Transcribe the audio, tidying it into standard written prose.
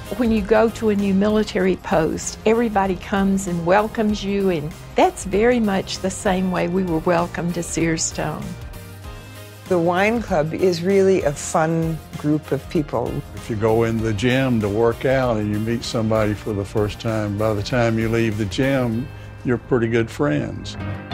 When you go to a new military post, everybody comes and welcomes you, and that's very much the same way we were welcomed to SearStone. The wine club is really a fun group of people. If you go in the gym to work out and you meet somebody for the first time, by the time you leave the gym, you're pretty good friends.